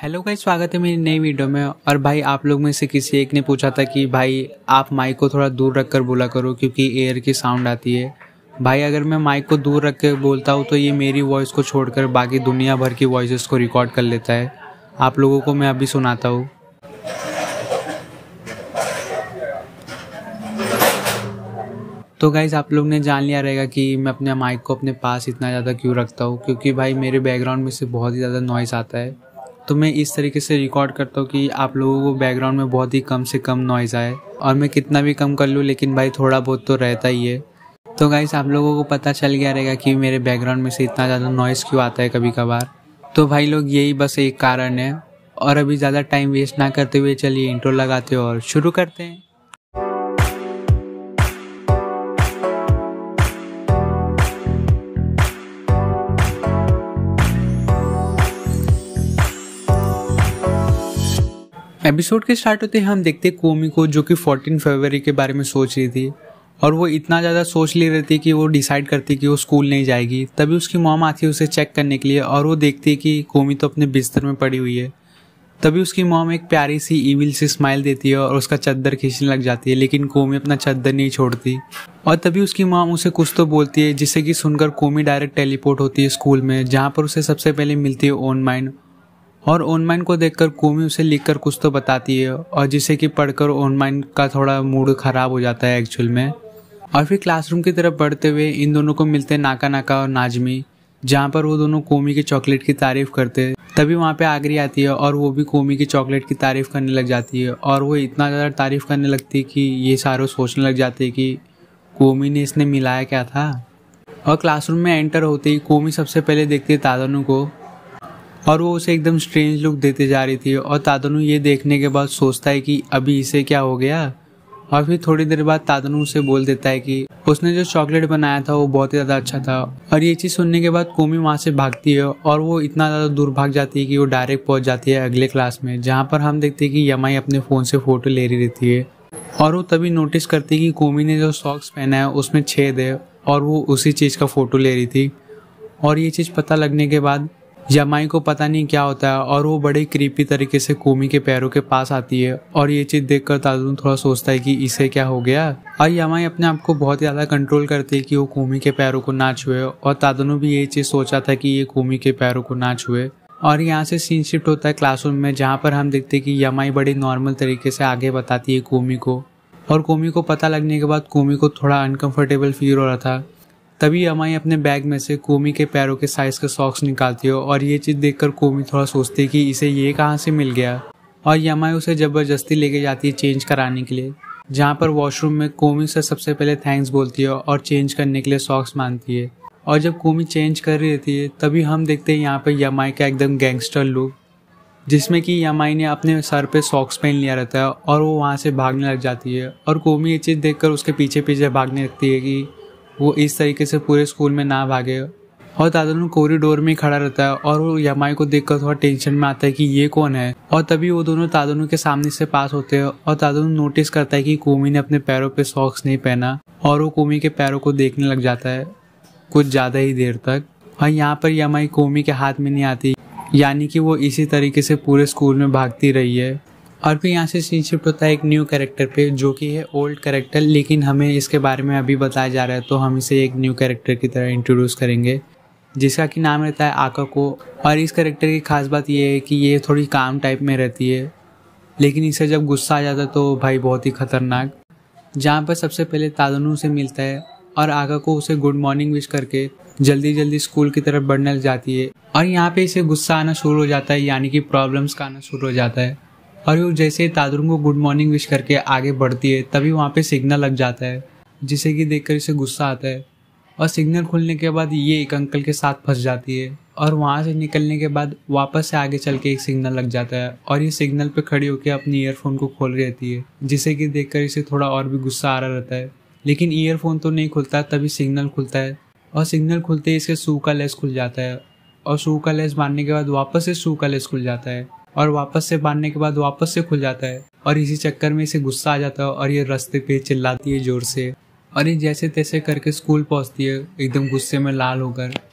Hello guys, स्वागत है मेरी नई वीडियो में। और भाई आप लोग में से किसी एक ने पूछा था कि भाई आप माइक को थोड़ा दूर रख कर बोला करो क्योंकि एयर की साउंड आती है। भाई अगर मैं माइक को दूर रख कर बोलता हूँ तो ये मेरी वॉइस को छोड़कर बाकी दुनिया भर की वॉइसेस को रिकॉर्ड कर लेता है। आप लोगों को मैं अभी सुनाता हूँ। तो गाइज़ आप लोग ने जान लिया रहेगा कि मैं अपने माइक को अपने पास इतना ज़्यादा क्यों रखता हूँ, क्योंकि भाई मेरे बैकग्राउंड में से बहुत ही ज़्यादा नॉइज़ आता है। तो मैं इस तरीके से रिकॉर्ड करता हूँ कि आप लोगों को बैकग्राउंड में बहुत ही कम से कम नॉइज़ आए। और मैं कितना भी कम कर लूँ लेकिन भाई थोड़ा बहुत तो रहता ही है। तो गाइज़ आप लोगों को पता चल गया रहेगा कि मेरे बैकग्राउंड में से इतना ज़्यादा नॉइज़ क्यों आता है कभी कभार। तो भाई लोग यही बस एक कारण है। और अभी ज़्यादा टाइम वेस्ट ना करते हुए चलिए इंट्रो लगाते और शुरू करते हैं। एपिसोड के स्टार्ट होते हम देखते कोमी को, जो कि 14 फरवरी के बारे में सोच रही थी। और वो इतना ज़्यादा सोच ले रही थी कि वो डिसाइड करती कि वो स्कूल नहीं जाएगी। तभी उसकी मॉम आती है उसे चेक करने के लिए और वो देखती है कि कोमी तो अपने बिस्तर में पड़ी हुई है। तभी उसकी मॉम एक प्यारी सी ईविल सी स्माइल देती है और उसका चद्दर खींचने लग जाती है, लेकिन कोमी अपना चद्दर नहीं छोड़ती। और तभी उसकी मॉम उसे कुछ तो बोलती है जिससे कि सुनकर कोमी डायरेक्ट टेलीपोर्ट होती है स्कूल में, जहाँ पर उसे सबसे पहले मिलती है ओन माइंड। और ओन माइंड को देखकर कोमी उसे लिखकर कुछ तो बताती है और जिसे कि पढ़कर ओन माइंड का थोड़ा मूड खराब हो जाता है एक्चुअल में। और फिर क्लासरूम की तरफ बढ़ते हुए इन दोनों को मिलते हैं नाका नाका और नाजमी, जहाँ पर वो दोनों कोमी की चॉकलेट की तारीफ करते हैं। तभी वहाँ पे आगरी आती है और वो भी कोमी की चॉकलेट की तारीफ करने लग जाती है। और वो इतना ज़्यादा तारीफ करने लगती है कि ये सारे सोचने लग जाते हैं कि कोमी ने इसने मिलाया क्या था। और क्लासरूम में एंटर होते ही कोमी सबसे पहले देखती है तादनू को और वो उसे एकदम स्ट्रेंज लुक देते जा रही थी। और तादनू ये देखने के बाद सोचता है कि अभी इसे क्या हो गया। और फिर थोड़ी देर बाद तादनू उसे बोल देता है कि उसने जो चॉकलेट बनाया था वो बहुत ही ज़्यादा अच्छा था। और ये चीज़ सुनने के बाद कोमी वहाँ से भागती है और वो इतना ज़्यादा दूर भाग जाती है कि वो डायरेक्ट पहुँच जाती है अगले क्लास में, जहाँ पर हम देखते हैं कि यमाई अपने फ़ोन से फ़ोटो ले रही रहती है। और वो तभी नोटिस करती है कि कोमी ने जो सॉक्स पहना है उसमें छेद है और वो उसी चीज़ का फ़ोटो ले रही थी। और ये चीज़ पता लगने के बाद यमाई को पता नहीं क्या होता है और वो बड़े क्रीपी तरीके से कोमी के पैरों के पास आती है। और ये चीज़ देखकर तादनू थोड़ा सोचता है कि इसे क्या हो गया। और यमाई अपने आप को बहुत ज़्यादा कंट्रोल करती है कि वो कोमी के पैरों को ना छुए। और तादनू भी ये चीज़ सोचा था कि ये कोमी के पैरों को ना छुए। और यहाँ से सीन शिफ्ट होता है क्लासरूम में, जहाँ पर हम देखते हैं कि यमाई बड़ी नॉर्मल तरीके से आगे बताती है कोमी को। और कोमी को पता लगने के बाद कोमी को थोड़ा अनकंफर्टेबल फील हो रहा था। तभी यमाई अपने बैग में से कोमी के पैरों के साइज के सॉक्स निकालती है और ये चीज़ देखकर कोमी थोड़ा सोचती है कि इसे ये कहाँ से मिल गया। और यमाई उसे ज़बरदस्ती लेके जाती है चेंज कराने के लिए, जहाँ पर वॉशरूम में कोमी से सबसे पहले थैंक्स बोलती है और चेंज करने के लिए सॉक्स मांगती है। और जब कोमी चेंज कर रही रहती है तभी हम देखते हैं यहाँ पर यमाई का एकदम गैंगस्टर लुक, जिसमें कि यमाई ने अपने सर पे सॉक्स पहन लिया रहता है और वो वहाँ से भागने लग जाती है। और कोमी ये चीज़ देखकर उसके पीछे पीछे भागने लगती है कि वो इस तरीके से पूरे स्कूल में ना भागे। और तादनू कॉरिडोर में खड़ा रहता है और वो यमाई को देखकर थोड़ा टेंशन में आता है कि ये कौन है। और तभी वो दोनों तादनू के सामने से पास होते हैं और तादनू नोटिस करता है कि कोमी ने अपने पैरों पे सॉक्स नहीं पहना और वो कोमी के पैरों को देखने लग जाता है कुछ ज़्यादा ही देर तक। और यहाँ पर यमाई कोमी के हाथ में नहीं आती, यानी कि वो इसी तरीके से पूरे स्कूल में भागती रही है। और फिर यहाँ से सीन शिफ्ट होता है एक न्यू कैरेक्टर पे, जो कि है ओल्ड कैरेक्टर, लेकिन हमें इसके बारे में अभी बताया जा रहा है तो हम इसे एक न्यू कैरेक्टर की तरह इंट्रोड्यूस करेंगे, जिसका कि नाम रहता है आकाको। और इस कैरेक्टर की खास बात ये है कि ये थोड़ी काम टाइप में रहती है, लेकिन इसे जब गुस्सा आ जाता है तो भाई बहुत ही खतरनाक। जहाँ पर सबसे पहले तादनू से मिलता है और आकाको उसे गुड मॉर्निंग विश करके जल्दी जल्दी स्कूल की तरफ बढ़ने लग जाती है। और यहाँ पे इसे गुस्सा आना शुरू हो जाता है, यानी कि प्रॉब्लम्स का आना शुरू हो जाता है। और वो जैसे तादनू को गुड मॉर्निंग विश करके आगे बढ़ती है तभी वहाँ पे सिग्नल लग जाता है, जिसे कि देखकर इसे गुस्सा आता है। और सिग्नल खुलने के बाद ये एक अंकल के साथ फंस जाती है और वहाँ से निकलने के बाद वापस से आगे चल के एक सिग्नल लग जाता है और ये सिग्नल पे खड़ी होकर अपनी ईयरफोन को खोल रहती है, जिसे कि देखकर इसे थोड़ा और भी गुस्सा आ रहा रहता है। लेकिन ईयरफोन तो नहीं खुलता, तभी सिग्नल खुलता है और सिग्नल खुलते ही इसके शू का लेस खुल जाता है और शू का लेस बांधने के बाद वापस से शू का लेस खुल जाता है और वापस से बांधने के बाद वापस से खुल जाता है। और इसी चक्कर में इसे गुस्सा आ जाता है और ये रास्ते पे चिल्लाती है जोर से। और ये जैसे तैसे करके स्कूल पहुंचती है एकदम गुस्से में लाल होकर।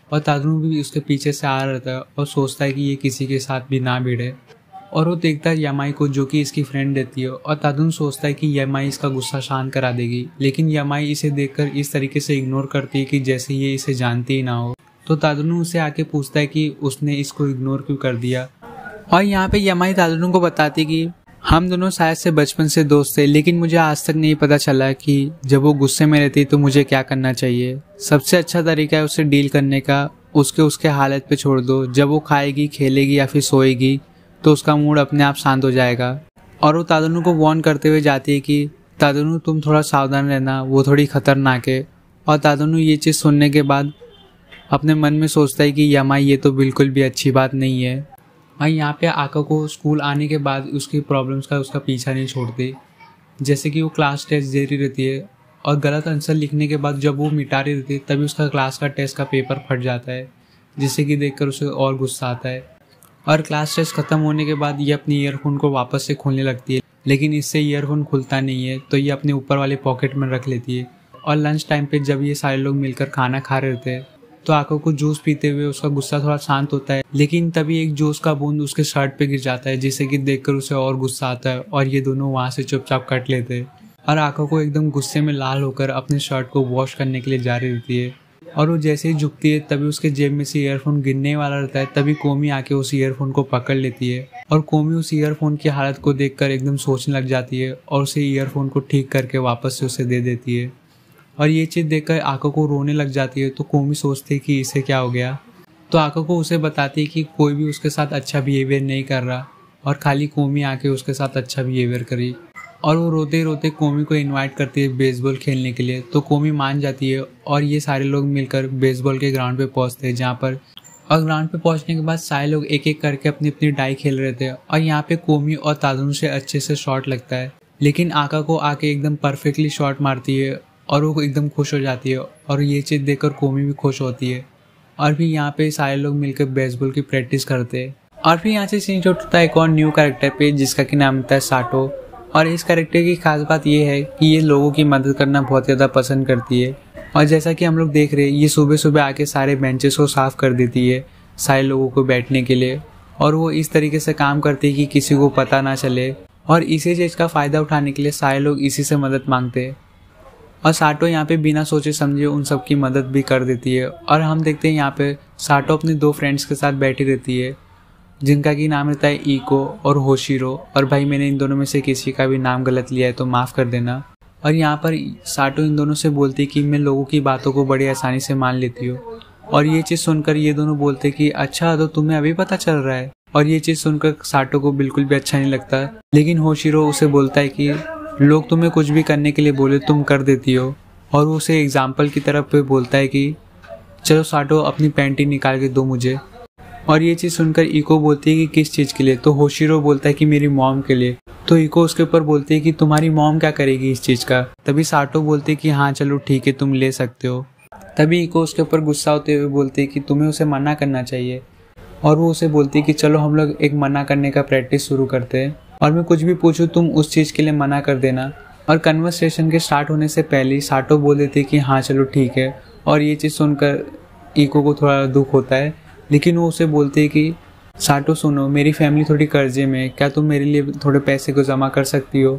और तादुनु भी उसके पीछे से आ रहा था और सोचता है कि ये किसी के साथ भी ना भिड़े। और वो देखता है यामाई को, जो कि इसकी फ्रेंड रहती है, और तादुनु सोचता है कि यामाई इसका गुस्सा शांत करा देगी, लेकिन यामाई इसे देखकर इस तरीके से इग्नोर करती है कि जैसे ये इसे जानती ही ना हो। तो तादुनु उसे आके पूछता है कि उसने इसको इग्नोर क्यों कर दिया। और यहाँ पे यामाई तादुनु को बताती कि हम दोनों शायद से बचपन से दोस्त थे, लेकिन मुझे आज तक नहीं पता चला कि जब वो गुस्से में रहती तो मुझे क्या करना चाहिए। सबसे अच्छा तरीका है उसे डील करने का, उसके हालत पे छोड़ दो। जब वो खाएगी, खेलेगी या फिर सोएगी तो उसका मूड अपने आप शांत हो जाएगा। और वो तादुनु को वार्न करते हुए जाती है कि तादुनु तुम थोड़ा सावधान रहना, वो थोड़ी खतरनाक है। और तादुनु ये चीज़ सुनने के बाद अपने मन में सोचता है कि यामाई ये तो बिल्कुल भी अच्छी बात नहीं है। और यहाँ पे आका को स्कूल आने के बाद उसकी प्रॉब्लम्स का उसका पीछा नहीं छोड़ती। जैसे कि वो क्लास टेस्ट दे रही रहती है और गलत आंसर लिखने के बाद जब वो मिटा रही रहती है तभी उसका क्लास का टेस्ट का पेपर फट जाता है, जिससे कि देखकर उसे और गुस्सा आता है। और क्लास टेस्ट खत्म होने के बाद ये अपनी ईयरफोन को वापस से खोलने लगती है, लेकिन इससे ईयरफोन खुलता नहीं है, तो ये अपने ऊपर वाले पॉकेट में रख लेती है। और लंच टाइम पे जब ये सारे लोग मिलकर खाना खा रहे थे तो आका को जूस पीते हुए उसका गुस्सा थोड़ा शांत होता है, लेकिन तभी एक जूस का बूंद उसके शर्ट पे गिर जाता है, जिससे कि देखकर उसे और गुस्सा आता है और ये दोनों वहाँ से चुपचाप कट लेते हैं। और आका को एकदम गुस्से में लाल होकर अपने शर्ट को वॉश करने के लिए जा रही रहती है। और वो जैसे ही झुकती है तभी उसके जेब में से ईयरफोन गिरने वाला रहता है। तभी कोमी आके उस ईयरफोन को पकड़ लेती है और कोमी उस ईयरफोन की हालत को देखकर एकदम सोचने लग जाती है और उसे ईयरफोन को ठीक करके वापस से उसे दे देती है। और ये चीज़ देखकर आका को रोने लग जाती है। तो कोमी सोचती है कि इसे क्या हो गया। तो आका को उसे बताती है कि कोई भी उसके साथ अच्छा बिहेवियर नहीं कर रहा और खाली कोमी आके उसके साथ अच्छा बिहेवियर करी। और वो रोते रोते कोमी को इनवाइट करती है बेसबॉल खेलने के लिए। तो कोमी मान जाती है और ये सारे लोग मिलकर बेसबॉल के ग्राउंड पे पहुंचते हैं जहाँ पर। और ग्राउंड पे पहुंचने के बाद सारे लोग एक एक करके अपनी अपनी डाई खेल रहे थे और यहाँ पे कोमी और तादुनु से अच्छे से शॉट लगता है, लेकिन आका को आके एकदम परफेक्टली शॉट मारती है और वो एकदम खुश हो जाती है। और ये चीज़ देखकर कोमी भी खुश होती है। और फिर यहाँ पे सारे लोग मिलकर बेसबॉल की प्रैक्टिस करते हैं। और फिर यहाँ से सीन होता है एक और न्यू कैरेक्टर पे, जिसका कि नाम होता है साटो। और इस कैरेक्टर की खास बात ये है कि ये लोगों की मदद करना बहुत ज़्यादा पसंद करती है। और जैसा कि हम लोग देख रहे हैं, ये सुबह सुबह आके सारे बेंचेस को साफ़ कर देती है सारे लोगों को बैठने के लिए। और वो इस तरीके से काम करती है कि किसी को पता ना चले। और इसी चीज़ का फ़ायदा उठाने के लिए सारे लोग इसी से मदद मांगते हैं। और साटो यहाँ पे बिना सोचे समझे उन सब की मदद भी कर देती है। और हम देखते हैं यहाँ पे साटो अपने दो फ्रेंड्स के साथ बैठी रहती है, जिनका कि नाम रहता है इको और होशिरो। और भाई मैंने इन दोनों में से किसी का भी नाम गलत लिया है तो माफ़ कर देना। और यहाँ पर साटो इन दोनों से बोलती है कि मैं लोगों की बातों को बड़ी आसानी से मान लेती हूँ। और ये चीज़ सुनकर ये दोनों बोलते कि अच्छा तो तुम्हें अभी पता चल रहा है। और ये चीज़ सुनकर साटो को बिल्कुल भी अच्छा नहीं लगता, लेकिन होशिरो उसे बोलता है कि लोग तुम्हें कुछ भी करने के लिए बोले तुम कर देती हो। और वो उसे एग्जाम्पल की तरफ पे बोलता है कि चलो साटो अपनी पेंटिंग निकाल के दो मुझे। और ये चीज़ सुनकर इको बोलती है कि किस चीज़ के लिए। तो होशिरो बोलता है कि मेरी मॉम के लिए। तो इको उसके ऊपर बोलती है कि तुम्हारी मॉम क्या करेगी इस चीज़ का। तभी साटो बोलती है कि हाँ चलो ठीक है तुम ले सकते हो। तभी इको उसके ऊपर गुस्सा होते हुए बोलती है कि तुम्हें उसे मना करना चाहिए। और वो उसे बोलती है कि चलो हम लोग एक मना करने का प्रैक्टिस शुरू करते हैं, और मैं कुछ भी पूछूं तुम उस चीज़ के लिए मना कर देना। और कन्वर्सेशन के स्टार्ट होने से पहले ही साटो बोल देती है कि हाँ चलो ठीक है। और ये चीज़ सुनकर इको को थोड़ा दुख होता है, लेकिन वो उसे बोलती है कि साटो सुनो, मेरी फैमिली थोड़ी कर्जे में है, क्या तुम मेरे लिए थोड़े पैसे को जमा कर सकती हो।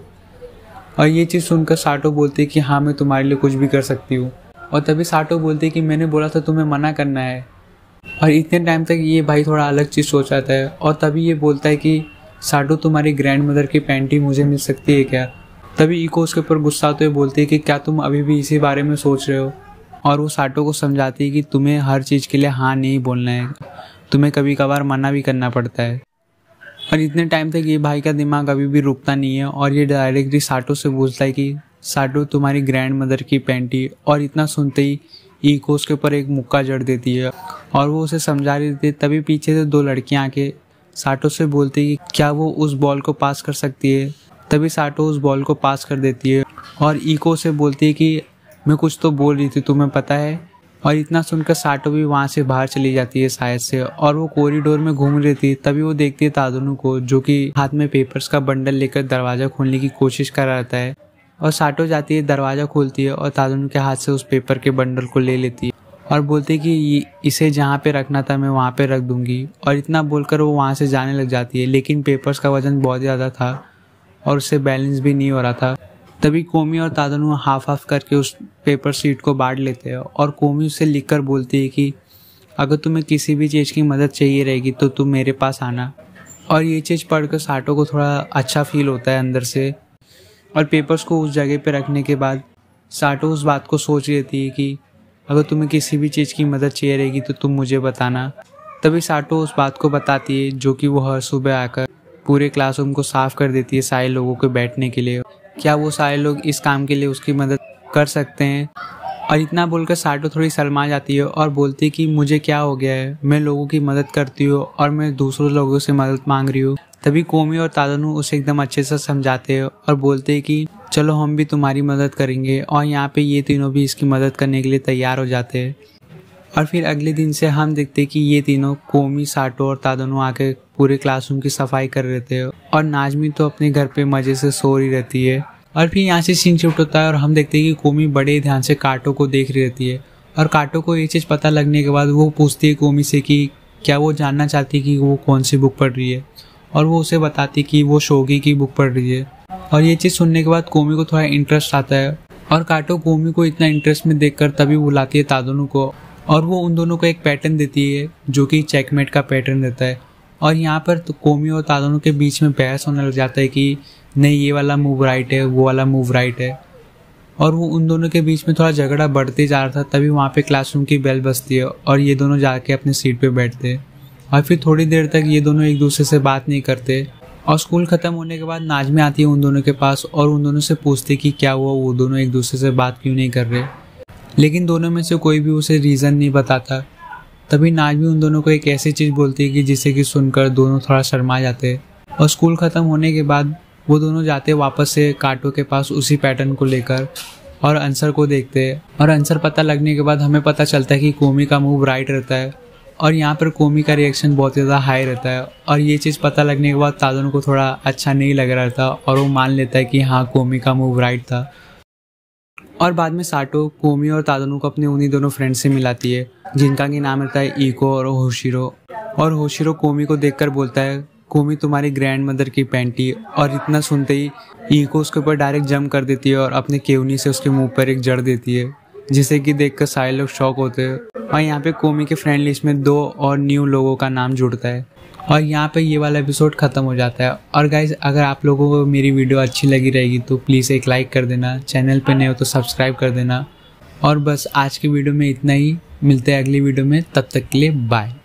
और ये चीज़ सुनकर साटो बोलती है कि हाँ मैं तुम्हारे लिए कुछ भी कर सकती हूँ। और तभी साटो बोलती है कि मैंने बोला था तुम्हें मना करना है। और इतने टाइम तक ये भाई थोड़ा अलग चीज़ सोच आता है। और तभी ये बोलता है कि साटो तुम्हारी ग्रैंड मदर की पेंटिंग मुझे मिल सकती है क्या। तभी इको उसके ऊपर गुस्सा होते हुए बोलती है कि क्या तुम अभी भी इसी बारे में सोच रहे हो। और वो साटो को समझाती है कि तुम्हें हर चीज़ के लिए हाँ नहीं बोलना है, तुम्हें कभी कभार मना भी करना पड़ता है। और इतने टाइम तक ये भाई का दिमाग अभी भी रुकता नहीं है और ये डायरेक्टली साटो से पूछता है कि साटो तुम्हारी ग्रैंड मदर की पेंटिंग। और इतना सुनते ही इको उसके ऊपर एक मुक्का जड़ देती है और वो उसे समझा रही थी। तभी पीछे से दो लड़कियां आके साटो से बोलती है कि क्या वो उस बॉल को पास कर सकती है। तभी साटो उस बॉल को पास कर देती है और इको से बोलती है कि मैं कुछ तो बोल रही थी तुम्हें पता है। और इतना सुनकर साटो भी वहाँ से बाहर चली जाती है शायद से, और वो कॉरिडोर में घूम रही थी। तभी वो देखती है तादुनु को, जो कि हाथ में पेपर्स का बंडल लेकर दरवाज़ा खोलने की कोशिश कर रहा था। और साटो जाती है, दरवाज़ा खोलती है और तादुनु के हाथ से उस पेपर के बंडल को ले लेती है। और बोलते कि इसे जहाँ पे रखना था मैं वहाँ पे रख दूँगी, और इतना बोलकर वो वहाँ से जाने लग जाती है। लेकिन पेपर्स का वज़न बहुत ज़्यादा था और उससे बैलेंस भी नहीं हो रहा था। तभी कोमी और तादनू हाफ हाफ करके उस पेपर शीट को बांट लेते हैं और कोमी उससे लिख कर बोलती है कि अगर तुम्हें किसी भी चीज़ की मदद चाहिए रहेगी तो तुम मेरे पास आना। और ये चीज़ पढ़कर साटो को थोड़ा अच्छा फील होता है अंदर से। और पेपर्स को उस जगह पे रखने के बाद साटो उस बात को सोच लेती है कि अगर तुम्हें किसी भी चीज़ की मदद चाहिए रहेगी तो तुम मुझे बताना। तभी साटो उस बात को बताती है जो कि वो हर सुबह आकर पूरे क्लासरूम को साफ़ कर देती है सारे लोगों के बैठने के लिए। क्या वो सारे लोग इस काम के लिए उसकी मदद कर सकते हैं? और इतना बोलकर साटो थोड़ी शर्मा जाती है और बोलती है कि मुझे क्या हो गया है, मैं लोगों की मदद करती हूँ और मैं दूसरों लोगों से मदद मांग रही हूँ। तभी कोमी और तादनू उसे एकदम अच्छे से समझाते हैं और बोलते हैं कि चलो हम भी तुम्हारी मदद करेंगे, और यहाँ पे ये तीनों भी इसकी मदद करने के लिए तैयार हो जाते हैं। और फिर अगले दिन से हम देखते हैं कि ये तीनों कोमी, साटो और तादनू आके पूरे क्लासरूम की सफाई कर रहे थे, और नाजमी तो अपने घर पे मज़े से सो रही रहती है। और फिर यहाँ से सीन शिफ्ट होता है और हम देखते हैं कि कोमी बड़े ध्यान से काटो को देख रही रहती है। और काटो को ये चीज़ पता लगने के बाद वो पूछती है कोमी से कि क्या वो जानना चाहती है कि वो कौन सी बुक पढ़ रही है, और वो उसे बताती कि वो शोगी की बुक पढ़ रही है। और ये चीज़ सुनने के बाद कोमी को थोड़ा इंटरेस्ट आता है, और काटो कोमी को इतना इंटरेस्ट में देखकर तभी बुलाती है तादनू को, और वो उन दोनों को एक पैटर्न देती है जो कि चेकमेट का पैटर्न रहता है। और यहाँ पर तो कोमी और तादनू के बीच में बहस होने लग जाता है कि नहीं ये वाला मूव राइट है, वो वाला मूव राइट है, और वो उन दोनों के बीच में थोड़ा झगड़ा बढ़ते जा रहा था। तभी वहाँ पे क्लासरूम की बेल बजती है और ये दोनों जाके अपने सीट पे बैठते हैं। और फिर थोड़ी देर तक ये दोनों एक दूसरे से बात नहीं करते। और स्कूल ख़त्म होने के बाद नाजमी आती है उन दोनों के पास और उन दोनों से पूछती कि क्या हुआ, वो दोनों एक दूसरे से बात क्यों नहीं कर रहे। लेकिन दोनों में से कोई भी उसे रीज़न नहीं बताता। तभी नाजमी उन दोनों को एक ऐसी चीज़ बोलती है कि जिसे कि सुनकर दोनों थोड़ा शर्मा जाते हैं। और स्कूल ख़त्म होने के बाद वो दोनों जाते वापस से काटो के पास उसी पैटर्न को लेकर, और आंसर को देखते हैं। और आंसर पता लगने के बाद हमें पता चलता है कि कोमी का मूव राइट रहता है, और यहाँ पर कोमी का रिएक्शन बहुत ज़्यादा हाई रहता है। और ये चीज़ पता लगने के बाद तादनू को थोड़ा अच्छा नहीं लग रहा था और वो मान लेता है कि हाँ कोमी का मूव राइट था। और बाद में साटो कोमी और तादनू को अपने उन्हीं दोनों फ्रेंड से मिलाती है जिनका कि नाम रहता है इको और होशिरो। और होशिरो कोमी को देखकर बोलता है कोमी तुम्हारी ग्रैंड मदर की पैंटी। और इतना सुनते ही इको उसके ऊपर डायरेक्ट जंप कर देती है और अपने केवनी से उसके मुंह पर एक जड़ देती है, जिसे कि देखकर सारे लोग शॉक होते हैं। और यहाँ पे कोमी के फ्रेंड लिस्ट में 2 और न्यू लोगों का नाम जुड़ता है। और यहाँ पे ये वाला एपिसोड ख़त्म हो जाता है। और गाइज अगर आप लोगों को मेरी वीडियो अच्छी लगी रहेगी तो प्लीज़ एक लाइक कर देना, चैनल पे नए हो तो सब्सक्राइब कर देना। और बस आज की वीडियो में इतना ही, मिलते हैं अगली वीडियो में, तब तक के लिए बाय।